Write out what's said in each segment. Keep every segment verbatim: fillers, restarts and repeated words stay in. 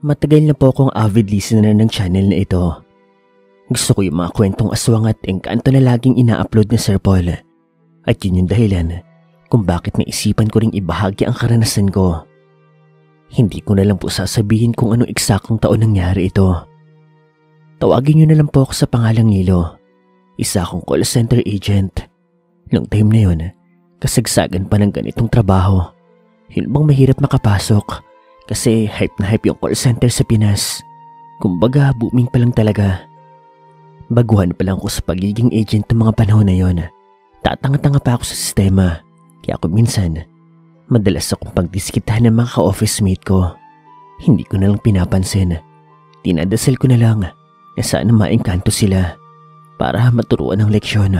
Matagal na po akong avid listener ng channel na ito. Gusto ko yung mga kwentong aswang at engkanto na laging ina-upload ni Sir Paul. At yun yung dahilan kung bakit naisipan ko ring ibahagi ang karanasan ko. Hindi ko na lang po sasabihin kung anong eksaktong taon nangyari ito. Tawagin nyo na lang po ako sa pangalang Nilo. Isa akong call center agent. Noong time na yun, kasagsagan pa ng ganitong trabaho. Yun bang mahirap makapasok kasi hype na hype yung call center sa Pinas. Kumbaga booming pa lang talaga. Baguhan pa lang ako sa pagiging agent ng mga panahon na yon. Tatanga-tanga pa ako sa sistema. Kaya ako minsan, madalas akong pagdiskitahan ng mga ka-office mate ko. Hindi ko na lang pinapansin. Tinadasal ko na lang na sana maengkanto sila para maturuan ng leksyon.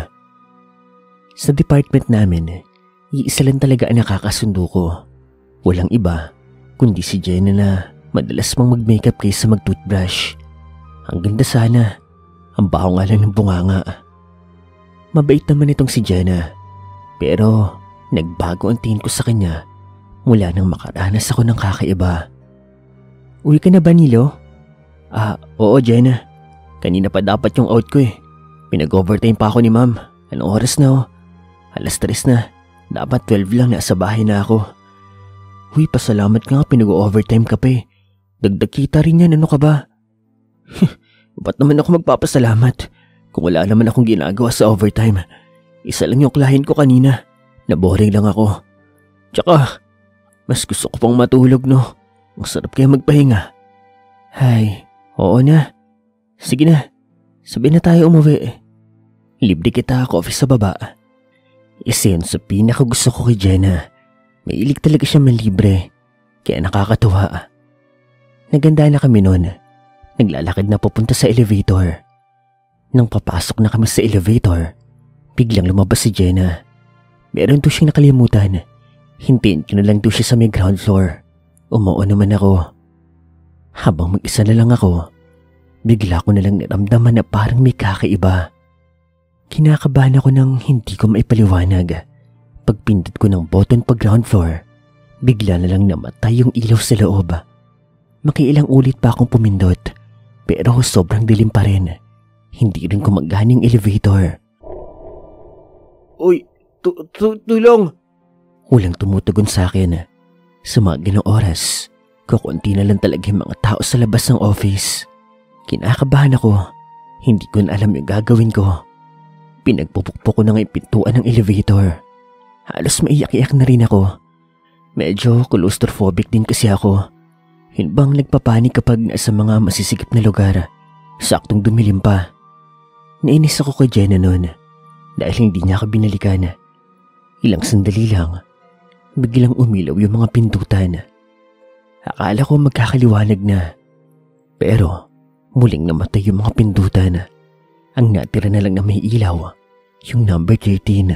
Sa department namin, iisa lang talaga ang nakakasundo ko. Walang iba, kundi si Jenna na madalas mang mag-makeup kaysa mag-toothbrush. Ang ganda sana, ang baho nga lang ng bunganga. Mabait naman itong si Jenna, pero nagbago ang tingin ko sa kanya mula nang makaranas ako ng kakaiba. Uwi ka na ba, Nilo? Ah, oo Jenna. Kanina pa dapat yung out ko eh. Pinag-overtime pa ako ni ma'am. Anong oras na oh? Alas tres na. Dapat twelve lang, nasa bahay na ako. Uy, pasalamat ka nga, pinag-overtime ka pa eh. Dagdag kita rin yan, ano ka ba? Ba't naman ako magpapasalamat kung wala naman akong ginagawa sa overtime? Isa lang yung client ko kanina. Naboring lang ako. Tsaka, mas gusto ko pang matulog no. Ang sarap kaya magpahinga. Hay, oo na. Sige na, sabi na tayo umuwi. Libre kita coffee sa baba. Isa yun sa pinaka gusto ko kay Jenna. Mailig talaga siya manlibre, kaya nakakatuwa. Naganda na kami noon. Naglalakad na papunta sa elevator. Nang papasok na kami sa elevator, biglang lumabas si Jenna. Meron to siyang nakalimutan. Hintayin ko na lang to siya sa may ground floor. Umuo naman ako. Habang mag-isa na lang ako, bigla ko na lang naramdaman na parang may kakaiba. Kinakabahan ako nang hindi ko maipaliwanag. Pagpindot ko ng button pag ground floor, bigla na lang namatay yung ilaw sa loob. Makiilang ulit pa akong pumindot, pero sobrang dilim pa rin. Hindi rin gumagana yung elevator. Uy, tu- tu- tulong! Walang tumutugon sa akin. Sa mga ganong oras, kukunti na lang talaga yung mga tao sa labas ng office. Kinakabahan ako. Hindi ko na alam yung gagawin ko. Pinagpupukpok ko na nga yung pintuan ng elevator. Halos maiyak-iyak na rin ako. Medyo claustrophobic din kasi ako. Yun bang nagpapanik kapag nasa mga masisigip na lugar. Saktong dumilim pa. Nainis ako kay Jenna noon dahil hindi niya ako binalikan. Ilang sandali lang, biglang umilaw yung mga pintutan. Akala ko magkakaliwanag na. Pero muling namatay yung mga pintutan. Ang natira na lang na may ilaw, yung number thirteen.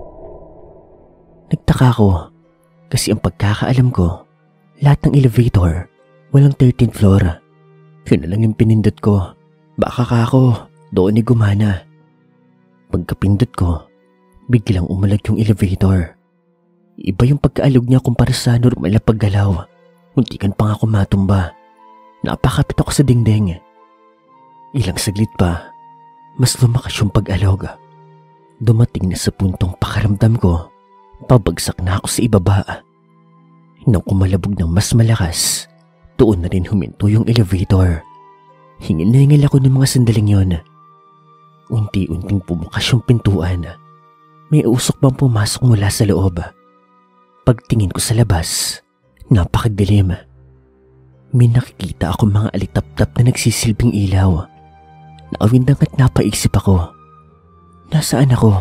Nagtaka ko kasi ang pagkakaalam ko, lahat ng elevator, walang thirteenth floor. Yun na lang yung pinindot ko. Baka ka ako, doon ay gumana. Pagkapindot ko, biglang umalag yung elevator. Iba yung pagkaalog niya kumpara sa normal na paggalaw. Muntikan pa nga ako matumba. Napakapit ako sa dingding. Ilang saglit pa, mas lumakas yung pag-alog. Dumating na sa puntong pakaramdam ko, pabagsak na ako sa ibaba. Nang kumalabog ng mas malakas, doon na rin huminto yung elevator. Hingil na hingil ako ng mga sandaling yon. Unti-unting pumukas yung pintuan. May usok bang pumasok mula sa loob. Pagtingin ko sa labas, napakadilim. May nakikita ako mga alitap-tap na nagsisilbing ilaw. Naawindang at napaisip ako. Nasaan ako?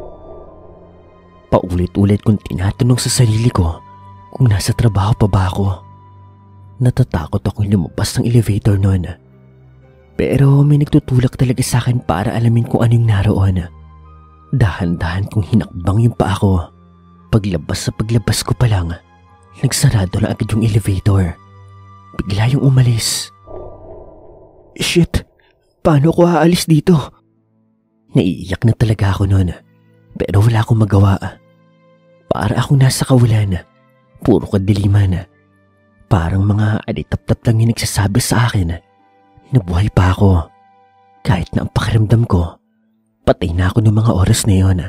Paulit-ulit kong tinatanong sa sarili ko kung nasa trabaho pa ba ako. Natatakot akong lumabas ng elevator noon. Pero may nagtutulak talaga sa akin para alamin kung anong naroon. Dahan-dahan kong hinakbang yung paa ko. Paglabas sa paglabas ko pa lang, nagsarado na agad yung elevator. Bigla yung umalis. Shit! Paano ko aalis dito? Naiiyak na talaga ako noon, pero wala akong magawa. Para akong nasa kawalan, puro kadiliman. Parang mga alitap-tap lang yung nagsasabi sa akin na buhay pa ako. Kahit na ang pakiramdam ko, patay na ako noong mga oras na yun.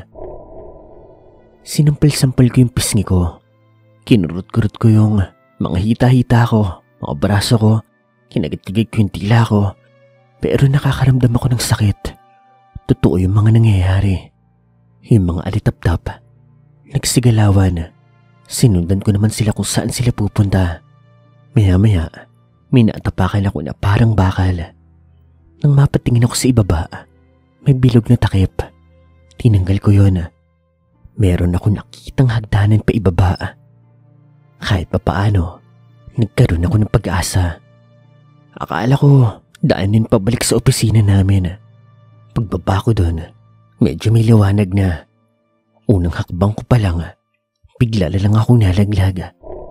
Sinampal-sampal ko yung pisngi ko. Kinurot-kurot ko yung mga hita-hita ko, mga braso ko, kinagit-tigig ko yung tila ko. Pero nakakaramdam ako ng sakit. Totoo yung mga nangyayari. Yung mga alitap-tap, nagsigalawan. Sinundan ko naman sila kung saan sila pupunta. Maya-maya, may natapakan ako na parang bakal. Nang mapatingin ako sa ibaba, may bilog na takip. Tinanggal ko yun. Meron ako nakitang hagdanan pa ibaba. Kahit pa paano, nagkaroon ako ng pag-asa. Akala ko daanin pabalik sa opisina namin. Pagbaba ko doon, medyo may liwanag na. Unang hakbang ko pa lang, bigla na lang akong nalaglag.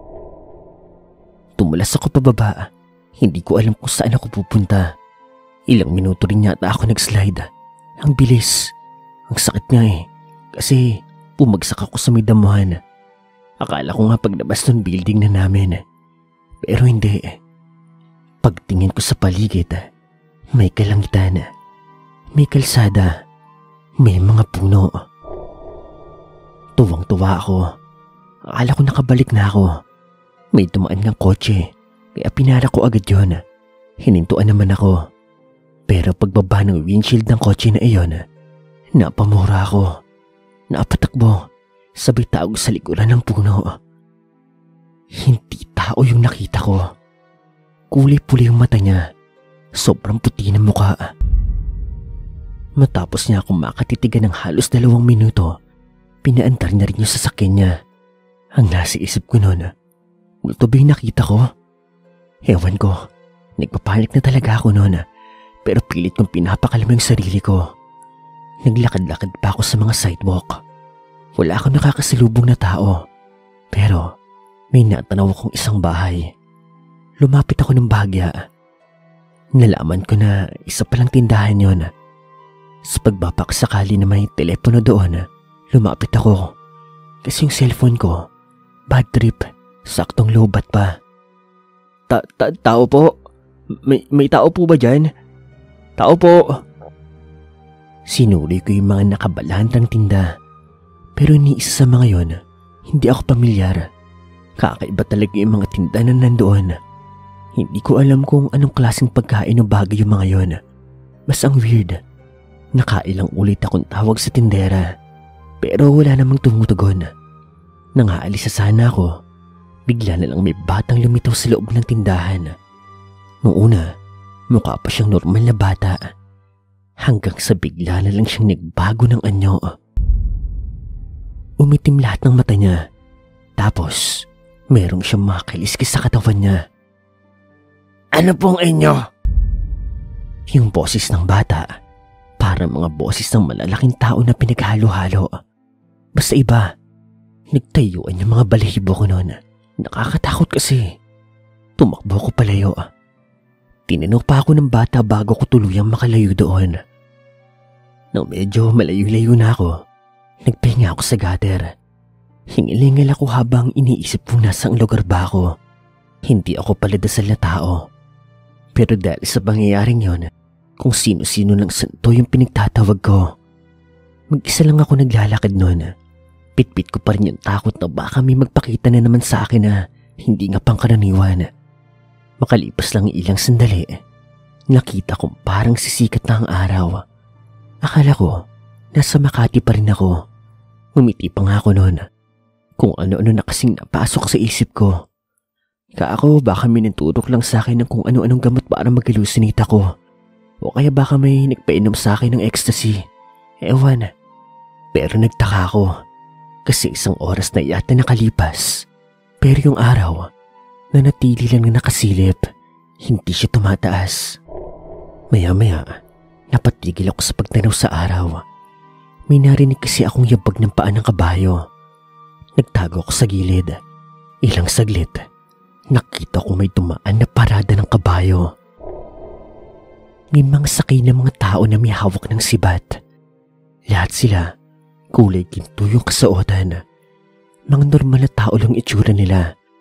Tumulas ako pababa. Hindi ko alam kung saan ako pupunta. Ilang minuto rin yata ako nag-slide. Ang bilis. Ang sakit nga eh. Kasi bumagsak ako sa may damuhan. Akala ko nga paglabas ng building na namin. Pero hindi. Pagtingin ko sa paligid, may kalangitan. May kalsada. May mga puno. Tuwang-tuwa ako. Akala ko nakabalik na ako. May dumaan ng kotse. Kaya pinara ko agad yun. Hinintuan naman ako. Pero pagbaba ng windshield ng kotse na iyon, napamura ako. Napatakbo. Sabay tago sa likuran ng puno. Hindi tao yung nakita ko. Kulay-puli yung mata niya. Sobrang puti ng mukha. Matapos niya akong makatitigan ng halos dalawang minuto, pinaandar na rin yung sasakyan niya. Ang nasa isip ko noon, multo ba yung nakita ko? Ewan ko, nagpapanik na talaga ako noon, pero pilit kong pinapakalma yung sarili ko. Naglakad-lakad pa ako sa mga sidewalk. Wala akong nakakasalubong na tao, pero may natanaw akong isang bahay. Lumapit ako ng bahagya. Nalaman ko na isa palang tindahan yon. Sa pagbapak sakali na may telepono doon, lumapit ako. Kasi yung cellphone ko, bad trip, saktong lobat pa. Ta ta tao po? May, may tao po ba dyan? Tao po? Sinuri ko yung mga nakabalantang tinda. Pero ni isa sa mga yon, hindi ako pamilyar. Kakaiba talaga yung mga tinda na nandoon. Hindi ko alam kung anong klaseng pagkain o bagay yung mga yon. Mas ang weird. Nakailang ulit akong tawag sa tindera. Pero wala namang tumutugon. Nang aalis sa sana ako, bigla na lang may batang lumitaw sa loob ng tindahan. Noong una, mukha pa siyang normal na bata. Hanggang sa bigla na lang siyang nagbago ng anyo. Umitim lahat ng mata niya. Tapos, merong siyang makaliskis sa katawan niya. Ano pong inyo? Yung boses ng bata, parang mga boses ng malalaking tao na pinaghalo-halo. Basta iba, nagtayuan yung mga balahibo ko noon. Nakakatakot kasi. Tumakbo ko palayo. Tinanong pa ako ng bata bago ko tuluyang makalayo doon. Nang medyo malayo-layo na ako, nagpahinga ako sa gutter. Hingilingal ako habang iniisip kung nasang lugar ba ako. Hindi ako pala dasal na tao. Pero dahil sa pangyayaring yon, kung sino-sino ng santo yung pinagtatawag ko. Mag-isa lang ako naglalakad noon. Pitpit ko pa rin yung takot na baka may magpakita na naman sa akin na hindi nga pangkaraniwan. Makalipas lang ilang sandali, nakita kong parang sisikat na ang araw. Akala ko, nasa Makati pa rin ako. Umiti pa nga ako noon. Kung ano-ano na kasing napasok sa isip ko. Kaako baka may nagturok lang sa akin ng kung ano-anong gamot para mag-hallucinate ako. O kaya baka may nagpainom sa akin ng ecstasy. Ewan. Pero nagtaka ako. Kasi isang oras na yata nakalipas. Pero yung araw, nanatili lang na nakasilip. Hindi siya tumataas. Maya-maya, napatigil ako sa pagtanaw sa araw. May narinig kasi akong yabag ng paa ng kabayo. Nagtago ako sa gilid. Ilang saglit, nakita ko may dumaan na parada ng kabayo. May mga sakay na mga tao na may hawak ng sibat. Lahat sila, kulay ginto yung kasuotan. Mga normal na tao lang itsura nila.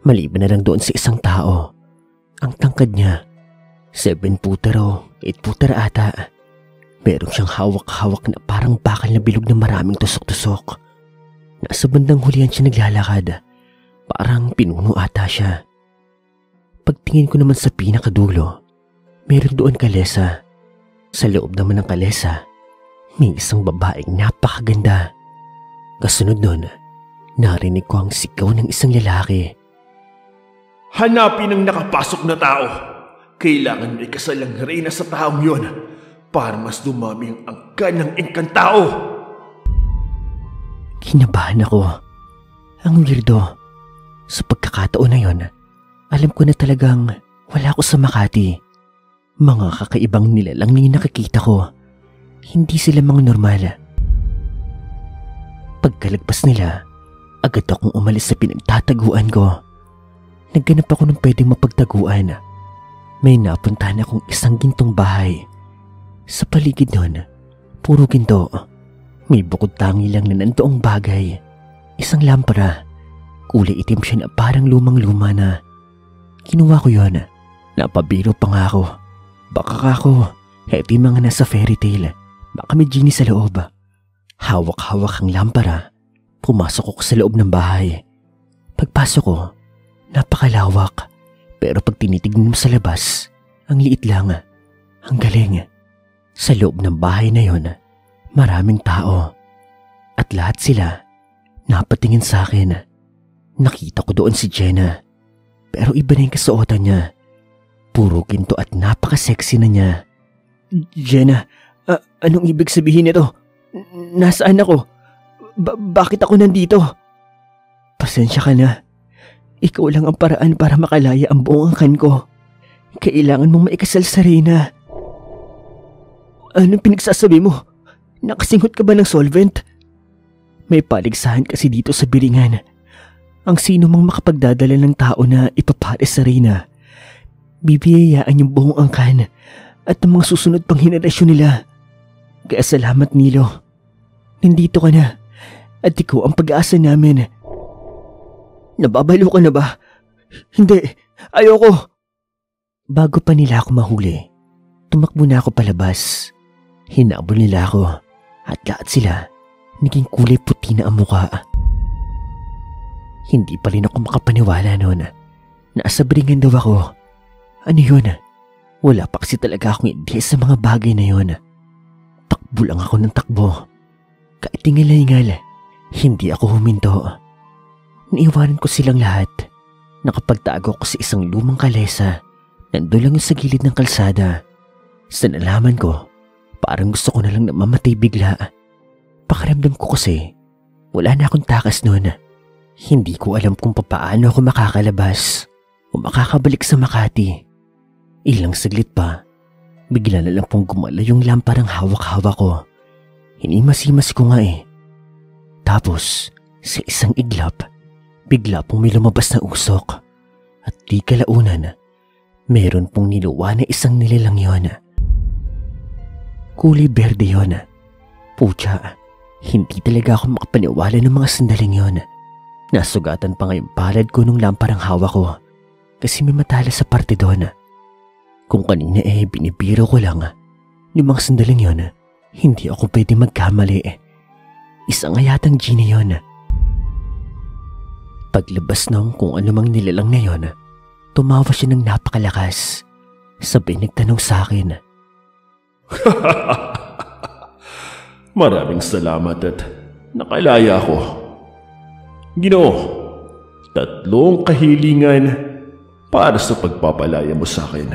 Maliban na lang doon sa isang tao. Ang tangkad niya, seven footer o eight footer ata. Meron siyang hawak-hawak na parang bakal na bilog na maraming tusok-tusok. Nasa bandang hulihan siya naglalakad. Parang pinuno ata siya. Pagtingin ko naman sa pinakadulo, meron doon kalesa. Sa loob naman ng kalesa, may isang babaeng napakaganda. Kasunod nun, narinig ko ang sigaw ng isang lalaki. Hanapin ang nakapasok na tao. Kailangan may kasalang reyna sa taong yon para mas dumami ang angkan ng engkantao. Kinabahan ako. Ang weirdo. Sa pagkakataon na yon, alam ko na talagang wala ako sa Makati. Mga kakaibang nilalang na yung nakikita ko. Hindi sila mga normal. Pagkalagpas nila, agad akong umalis sa pinagtataguan ko. Nagganap ako ng pwedeng mapagtaguan. May napuntahan akong isang gintong bahay. Sa paligid nun, puro ginto. May bukod tangi lang na nandoong bagay. Isang lampara. Kulay itim siya na parang lumang-luma na. Kinuha ko yon. Napabiro pa nga ako. Baka ako, heto yung mga nasa fairy tale. Baka may genie sa loob. Hawak-hawak ang lampara. Pumasok ako sa loob ng bahay. Pagpasok ko, napakalawak. Pero pag tinitignan mo sa labas, ang liit lang. Ang galing. Sa loob ng bahay na yon, maraming tao. At lahat sila, napatingin sa akin. Nakita ko doon si Jenna. Pero iba na yung kasuotan niya. Puro ginto at napaka-sexy na niya. Jenna, uh, anong ibig sabihin nito? Nasaan ako? Ba- bakit ako nandito? Pasensya ka na. Ikaw lang ang paraan para makalaya ang buong angkan ko. Kailangan mong maikasal sa Reyna. Anong pinagsasabi mo? Nakasinghot ka ba ng solvent? May paligsahan kasi dito sa Biringan. Ang sino mang makapagdadala ng tao na ipapare sa Reyna, bibiyayaan yung buong angkan at ang mga susunod pang henerasyon nila. Kaya salamat, Nilo. Nandito ka na at ikaw ang pag-asa namin. Nababalo ka na ba? Hindi, ayoko. Bago pa nila ako mahuli, tumakbo na ako palabas. Hinabol nila ako at lahat sila naging kulay puti na ang mukha. Hindi pa rin ako makapaniwala noon. Nasa Biringan daw ako. Ano yun? Wala pa kasi talaga akong ideya sa mga bagay na yun. Takbo lang ako ng takbo. Kahit tingal-ingal, hindi ako huminto. Naiwanan ko silang lahat. Nakapagtago ko sa isang lumang kalesa. Nandun lang yung sa gilid ng kalsada. Sa nalaman ko, parang gusto ko na lang na mamatay bigla. Pakiramdam ko kasi, wala na akong takas noon. Hindi ko alam kung papaano ako makakalabas o makakabalik sa Makati. Ilang saglit pa, bigla na lang pong gumala yung lamparang hawak-hawak ko. Hinimas-himas ko nga eh. Tapos, sa isang iglap, bigla pong may lumabas na usok. At di kalaunan, meron pong niluwa na isang nilalang yon. Kulay berde yon. Pucha, hindi talaga ako makapaniwala ng mga sandaling yon. Nasugatan pa nga yung palad ko nung lamparang hawak ko kasi may matala sa parte doon. Kung kanina eh binibiro ko lang, yung mga sandaling yon, hindi ako pwede magkamali. Isa nga yatang genie yon. Paglabas nung kung anumang nilalang na yon, tumawa siya ng napakalakas. Sabay nagtanong sa akin. Maraming salamat at nakalaya ako. Ginoo, tatlong kahilingan para sa pagpapalaya mo sa akin.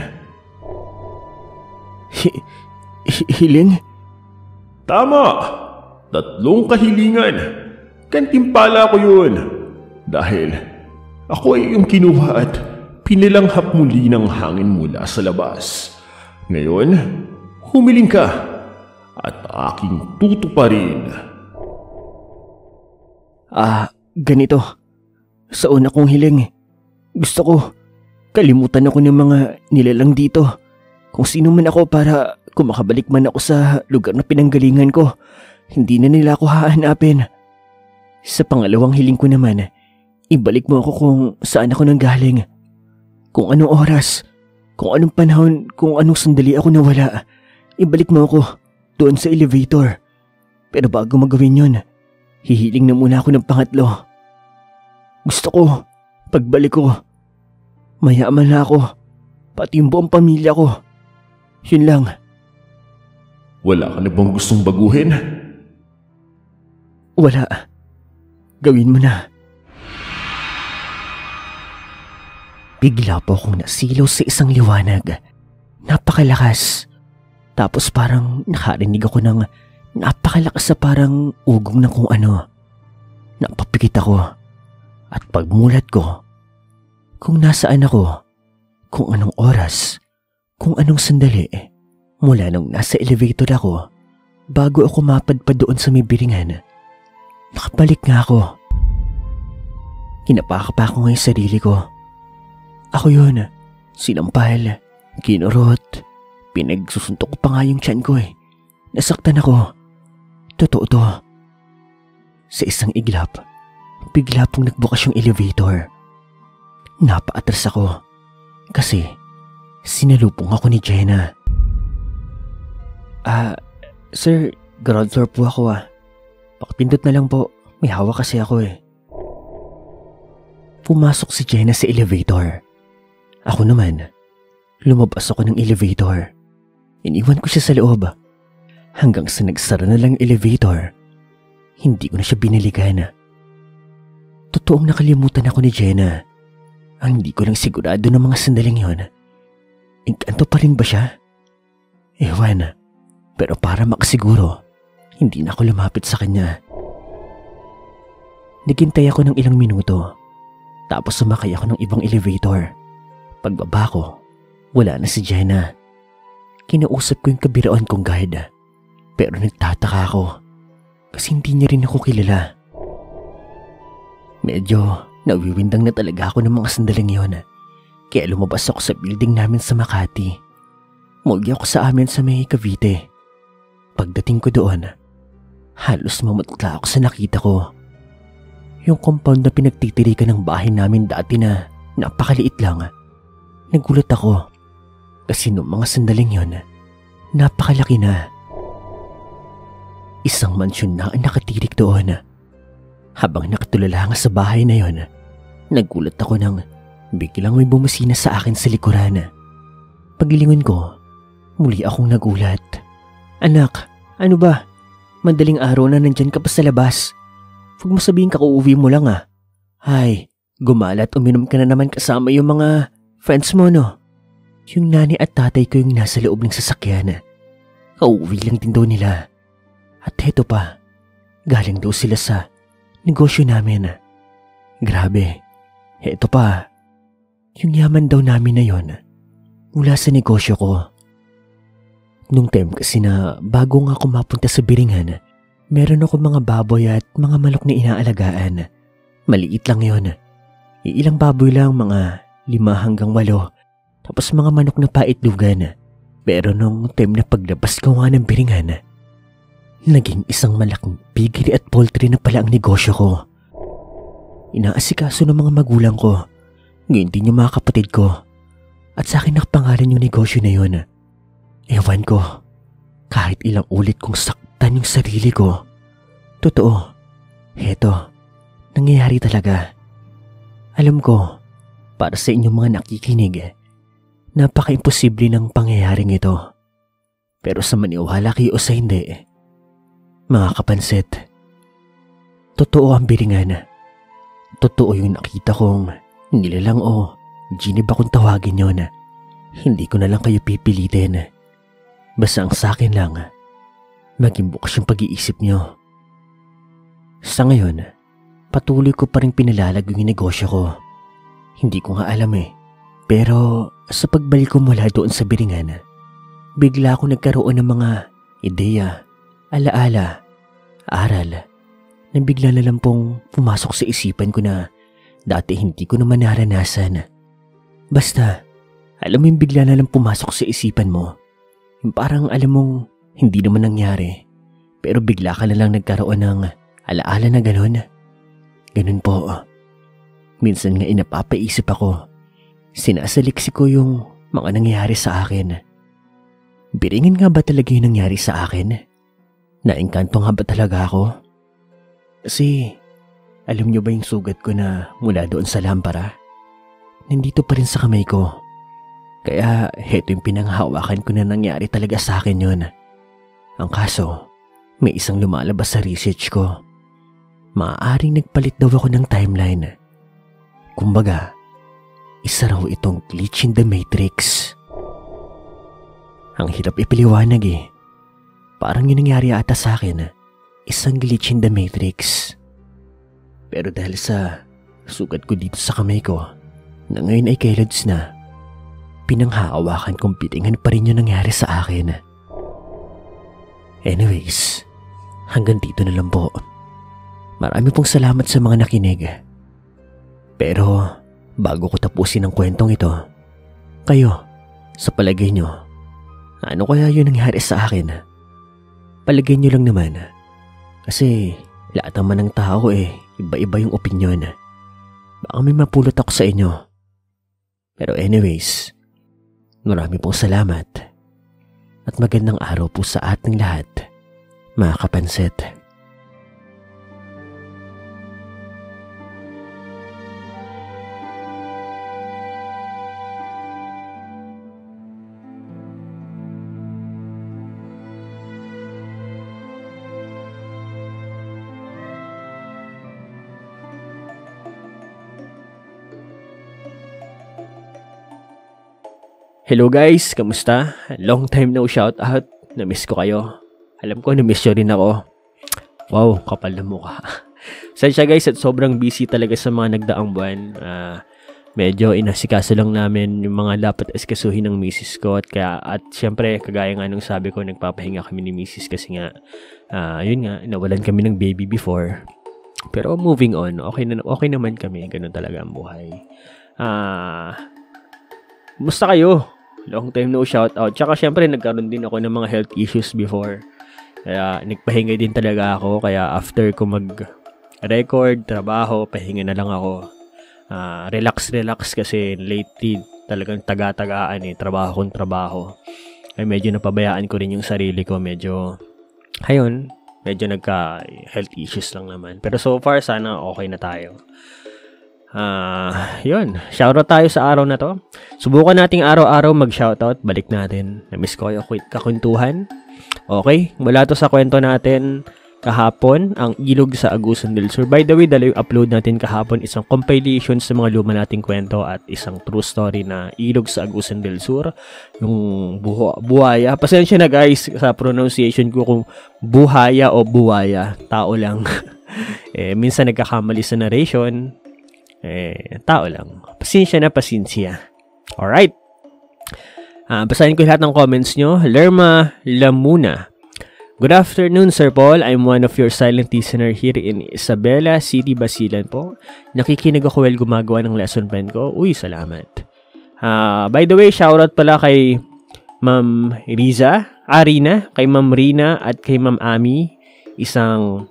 Hi- hi- hiling? Tama! Tatlong kahilingan. Kantimpala ko yun. Dahil ako ay iyong kinuha at pinilanghap muli ng hangin mula sa labas. Ngayon, humiling ka at aking tutuparin. Ah, ganito. Sa una kong hiling, gusto ko kalimutan ako ng mga nilalang dito. Kung sino man ako para kung makabalik man ako sa lugar na pinanggalingan ko, hindi na nila ako hahanapin. Sa pangalawang hiling ko naman, Ibalik mo ako kung saan ako nanggaling. Kung anong oras, kung anong panahon, kung anong sandali ako nawala. Ibalik mo ako doon sa elevator. Pero bago magawin yun, hihiling na muna ako ng pangatlo. Gusto ko, pagbalik ko, mayaman na ako, pati yung buong pamilya ko. Yun lang. Wala ka na bang gustong baguhin? Wala. Gawin mo na. Bigla po akong nasilaw sa isang liwanag. Napakalakas. Tapos parang nakarinig ako ng napakalakas sa parang ugong ng kung ano. Napapikit ako. At pagmulat ko, kung nasaan ako, kung anong oras, kung anong sandali, mula nung nasa elevator ako, bago ako mapadpad doon sa may Biringan, nakabalik nga ako. Kinapaka pa ako ngayon sarili ko. Ako yun, sinampal, kinurot, pinagsusuntok ko pa nga yung tiyan ko eh. Nasaktan ako. Totoo to. Sa isang iglap, bigla pong nagbukas yung elevator. Napaatras ako kasi sinalubong ako ni Jenna. Ah, sir, ground floor po ako ah. Pakipindot na lang po, may hawak kasi ako eh. Pumasok si Jenna sa elevator. Ako naman, lumabas ako ng elevator. Iniwan ko siya sa loob. Hanggang sa nagsara na lang elevator, hindi ko na siya binalikan. Totoong nakalimutan ako ni Jenna. Ang hindi ko lang sigurado ng mga sandaling yon. Engkanto pa rin ba siya? Ewan, pero para makasiguro, hindi na ako lumapit sa kanya. Naghintay ako ng ilang minuto, tapos sumakay ako ng ibang elevator. Pagbaba ko, wala na si Jenna. Kinausap ko yung kabiraan kong guard, pero nagtataka ako kasi hindi niya rin ako kilala. Medyo nawiwindang na talaga ako ng mga sandaling yon, kaya lumabas ako sa building namin sa Makati. Mugi ako sa amin sa may Cavite. Pagdating ko doon, halos mamutla ako sa nakita ko. Yung compound na pinagtitirikan ng bahay namin dati na napakaliit lang. Nagulat ako kasi noong mga sandaling yon, napakalaki na. Isang mansyon na ang nakatirik doon. Habang nakatulala nga sa bahay na yon, nagulat ako nang biglang may bumusina sa akin sa likuran. Pagilingon ko, muli akong nagulat. Anak, ano ba? Madaling araw na nandyan ka pa sa labas. Huwag mo sabihin kakauwi mo lang ah. Ay, gumalat uminom ka na naman kasama yung mga friends mo no? Yung nani at tatay ko yung nasa loob ng sasakyan. Kauwi lang din daw nila. At heto pa, galing daw sila sa negosyo namin. Grabe, heto pa, yung yaman daw namin na yon mula sa negosyo ko. Nung time kasi na bago nga ako mapunta sa Biringan, meron ako mga baboy at mga manok na inaalagaan. Maliit lang yon. Iilang baboy lang, mga lima hanggang walo. Tapos mga manok na paitlugan. Pero nung time na paglabas ko nga ng Biringan, naging isang malaking piggery at poultry na pala ang negosyo ko. Inaasikaso ng mga magulang ko, ngayon din yung mga kapatid ko. At sa akin nakapangalan yung negosyo na yun. Ewan ko, kahit ilang ulit kong saktan yung sarili ko. Totoo, heto, nangyayari talaga. Alam ko, para sa inyong mga nakikinig, napaka-imposible ng pangyayaring ito. Pero sa maniwala kayo o sa hindi, mga kapansit, totoo ang Biringan. Totoo yung nakita kong nilalang o ginib akong tawagin yon. Hindi ko na lang kayo pipilitin. Basta ang sakin lang, maging bukas yung pag-iisip nyo. Sa ngayon, patuloy ko pa rin pinalalag yung negosyo ko. Hindi ko nga alam eh. Pero sa pagbalik ko mula doon sa Biringan, bigla ako nagkaroon ng mga ideya, alaala, aral, na bigla na lang pong pumasok sa isipan ko na dati hindi ko naman naranasan. Basta, alam mo yung bigla na lang pumasok sa isipan mo. Yung parang alam mong hindi naman nangyari, pero bigla ka na lang nagkaroon ng alaala na ganun. Ganun po. Minsan nga inapapaisip ako. Sinasaliksi ko yung mga nangyayari sa akin. Biringan nga ba talaga yung nangyari sa akin? Naengkanto nga ba talaga ako? Kasi, alam nyo ba yung sugat ko na mula doon sa lampara? Nandito pa rin sa kamay ko. Kaya, heto yung pinanghawakan ko na nangyari talaga sa akin yun. Ang kaso, may isang lumalabas sa research ko. Maaaring nagpalit daw ako ng timeline. Kumbaga, isa raw itong glitch in the Matrix. Ang hirap ipaliwanag eh. Parang yun nangyari ata sa akin, isang glitch in the Matrix. Pero dahil sa sugat ko dito sa kamay ko, na ngayon ay kailads na, pinanghahawakan kong Biringan pa rin yung nangyari sa akin. Anyways, hanggang dito na lang po. Marami pong salamat sa mga nakinig. Pero bago ko tapusin ang kwentong ito, kayo, sa palagay nyo, ano kaya yung nangyari sa akin? Palagay nyo lang naman. Kasi lahat naman ng tao eh, iba-iba yung opinyon. Baka may mapulot ako sa inyo. Pero anyways, marami pong salamat. At magandang araw po sa ating lahat, mga kapansit. Hello guys, kamusta? Long time no shout out. Na-miss ko kayo. Alam ko, na-miss nyo rin ako. Wow, kapal na mukha. Sensya guys, at sobrang busy talaga sa mga nagdaang buwan. Uh, medyo inasikaso lang namin yung mga dapat asikasuhin ng misis ko. At, kaya, at syempre, kagaya nga nung sabi ko, nagpapahinga kami ni misis kasi nga, uh, yun nga, nawalan kami ng baby before. Pero moving on, okay, na, okay naman kami. Ganun talaga ang buhay. Ah... Uh, Musta kayo? Long time no shout out. Tsaka syempre nagkaroon din ako ng mga health issues before. Kaya nagpahinga din talaga ako. Kaya after ko mag-record, trabaho, pahinga na lang ako. Uh, relax, relax kasi lately talagang taga-tagaan eh. Trabaho kong trabaho. Ay medyo napabayaan ko rin yung sarili ko. Medyo, ayun, medyo nagka-health issues lang naman. Pero so far, sana okay na tayo. Ah, uh, yun. Shoutout tayo sa araw na to. Subukan nating araw-araw mag-shoutout. Balik natin. Na-miss ko kayo kakuntuhan. Okay, mula to sa kwento natin kahapon, ang Ilog sa Agusan del Sur. By the way, dala yung upload natin kahapon, isang compilation sa mga luma nating kwento at isang true story na Ilog sa Agusan del Sur. Yung buho, buhaya. Pasensya na guys sa pronunciation ko kung buhaya o buwaya. Tao lang. eh, minsan nagkakamali sa narration. Eh, tao lang. Pasensya na, pasensya. Alright. Uh, basahin ko lahat ng comments nyo. Lerma Lamuna. Good afternoon, Sir Paul. I'm one of your silent listener here in Isabela City, Basilan po. Nakikinig ako while gumagawa ng lesson plan ko. Uy, salamat. Uh, by the way, shoutout pala kay Ma'am Riza, Arina, kay Ma'am Rina, at kay Ma'am Ami. Isang...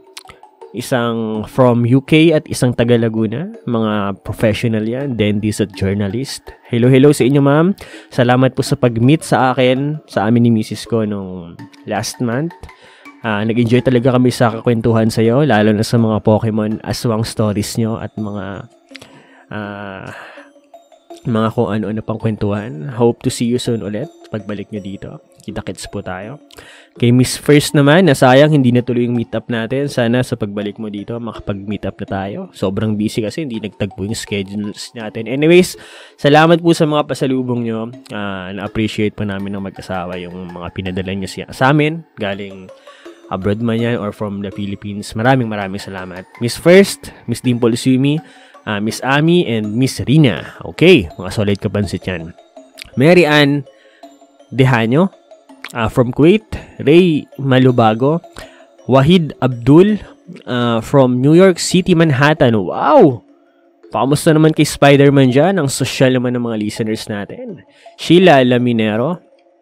Isang from U K at isang taga Laguna. Mga professional yan, dentist at journalist. Hello, hello sa inyo ma'am. Salamat po sa pag-meet sa akin, sa amin ni misis ko nung last month. Uh, nag-enjoy talaga kami sa kakwentuhan sa iyo, lalo na sa mga Pokemon aswang stories nyo at mga uh, mga kung ano-ano pang kwentuhan. Hope to see you soon ulit pagbalik nyo dito. Kita-kits po tayo. Kay Miss First naman, nasayang hindi natuloy yung meetup natin. Sana sa pagbalik mo dito, makapag-meetup na tayo. Sobrang busy kasi hindi nagtagpo yung schedules natin. Anyways, salamat po sa mga pasalubong nyo. Uh, na-appreciate po namin ng mag-asawa yung mga pinadala nyo siya sa amin. Galing abroad man yan or from the Philippines. Maraming maraming salamat. Miss First, Miss Dimple Sumi, uh, Miss Ami, and Miss Rina. Okay, mga solid kapansit yan. Mary Ann Dehanyo, Uh, from Kuwait, Ray Malubago, Wahid Abdul uh, from New York City, Manhattan. Wow! Pakamusta naman kay Spider-Man dyan? Ang social naman ng mga listeners natin. Sheila Laminero,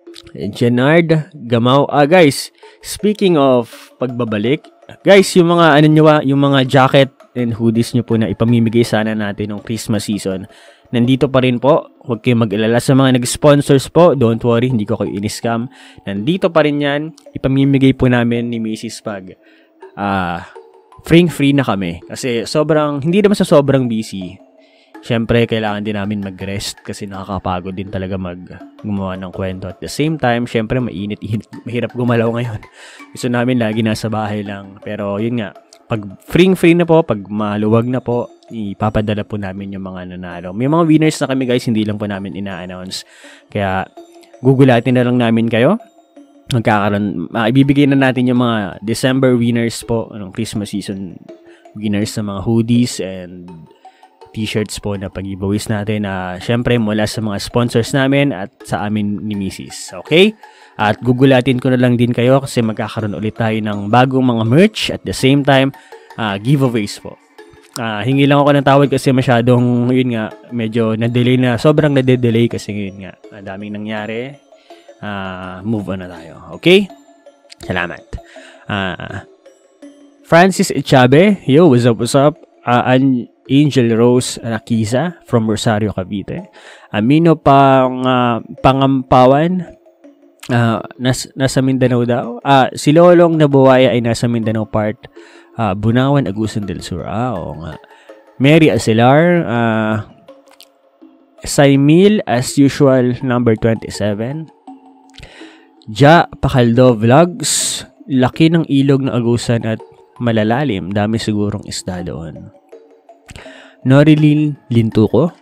Jenard Gamaw. Ah, guys, speaking of pagbabalik, guys, yung mga ano nyo, yung mga jacket and hoodies nyo po na ipamimigay sana natin ng Christmas season, nandito pa rin po. Huwag kayong mag-alala sa mga nag-sponsors po. Don't worry, hindi ko kayo in-scam. Nandito pa rin yan. Ipamimigay po namin ni Missus Pag. Ah, free-free na kami. Kasi sobrang, hindi naman sa sobrang busy. Siyempre, kailangan din namin mag-rest kasi nakakapagod din talaga mag gumawa ng kwento. At the same time, siyempre, mainit-init. Mahirap gumalaw ngayon. Gusto namin lagi nasa bahay lang. Pero yun nga, pag free-free na po, pag maluwag na po, ipapadala po namin yung mga nanalo. May mga winners na kami guys, hindi lang po namin ina-announce. Kaya, gugulatin na lang namin kayo. Magkakaroon, uh, ibibigay na natin yung mga December winners po, ng Christmas season winners ng mga hoodies and t-shirts po na pag-giveaways natin na uh, syempre mula sa mga sponsors namin at sa amin ni Missus Okay? At gugulatin ko na lang din kayo kasi magkakaroon ulit tayo ng bagong mga merch at the same time, uh, giveaways po. Uh, hingi lang ako ng tawad kasi masyadong, yun nga, medyo na-delay na, sobrang na-delay kasi yun nga, ang daming nangyari. Uh, move on na tayo. Okay? Salamat. Uh, Francis Echabe, yo, what's up, what's up? Uh, An Angel Rose Raquiza from Rosario, Cavite. Amino pang uh, Pangampawan, uh, nas, nasa Mindanao daw. Uh, si Lolong Nabuwaya ay nasa Mindanao part. Uh, Bunawan, Agusan del Sur. Ah, oo nga. Mary Asilar, uh, Saimil, as usual, number twenty-seven. Ja Pakaldo Vlogs, laki ng ilog na Agusan at malalalim, dami sigurong isda doon. Norilyn Lintuko.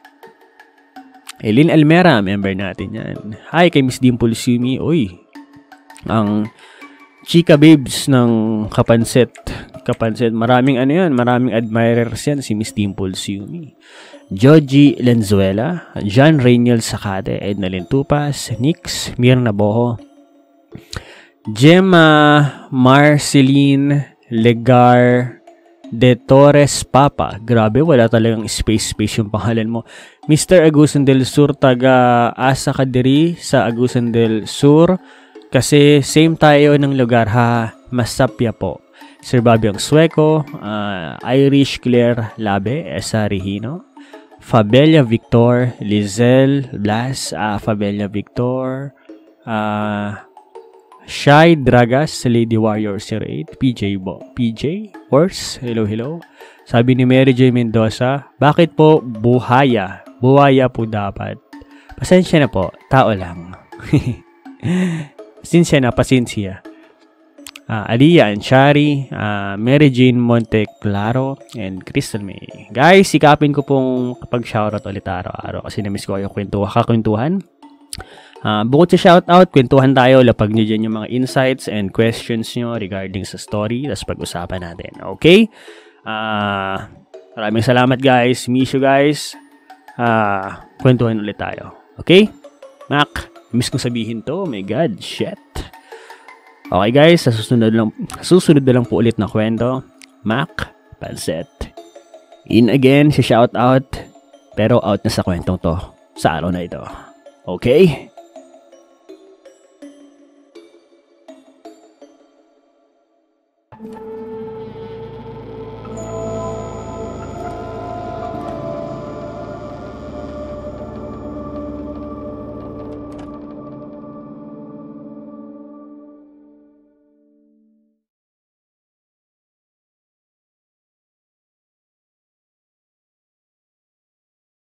Elin Almera, member natin yan. Hi kay Miss Dimple Sumi. Uy, ang chika babes ng Kapansit. Kapansit, maraming ano yan, maraming admirers yan, si Miss Dimple Sumi. Joji Lenzuela, John Rainiel Sakate, Edna Lintupas, Nix, Mirna Boho, Gemma Marceline Legar De Torres Papa. Grabe, wala talagang space-space yung pangalan mo. Mister Agusan del Sur, taga Asa Kadiri sa Agusan del Sur. Kasi same tayo ng lugar ha. Masapya po. Sir Babyong Sueco, uh, Irish Claire Labe, Esa Regino, Fabelia Victor, Lizelle Blas, uh, Fabelia Victor, uh, Shy Dragas, Lady Warrior zero eight, P J Bo, P J Horse, hello hello. Sabi ni Mary J Mendoza, bakit po buhaya? Buhaya po dapat. Pasensya na po, tao lang. Pasensya na, pasensya. Uh, Aliyah Anchari, uh, Mary Jane Monteclaro, and Crystal May. Guys, sikapin ko pong kapag shoutout ulit araw-araw kasi namiss ko yung kwentuhan, kakwentuhan. Uh, bukod sa shoutout, kwentuhan tayo, lapag nyo dyan yung mga insights and questions nyo regarding sa story, tapos pag-usapan natin. Okay? Uh, maraming salamat guys. Miss you guys. Uh, kwentuhan ulit tayo. Okay? Mac, miss kong sabihin to. Oh my God, shit. Okay guys, sa susunod lang, susunod na lang po ulit na kwento. Mac, Pancit. In again, si shoutout, pero out na sa kwentong to sa araw na ito. Okay?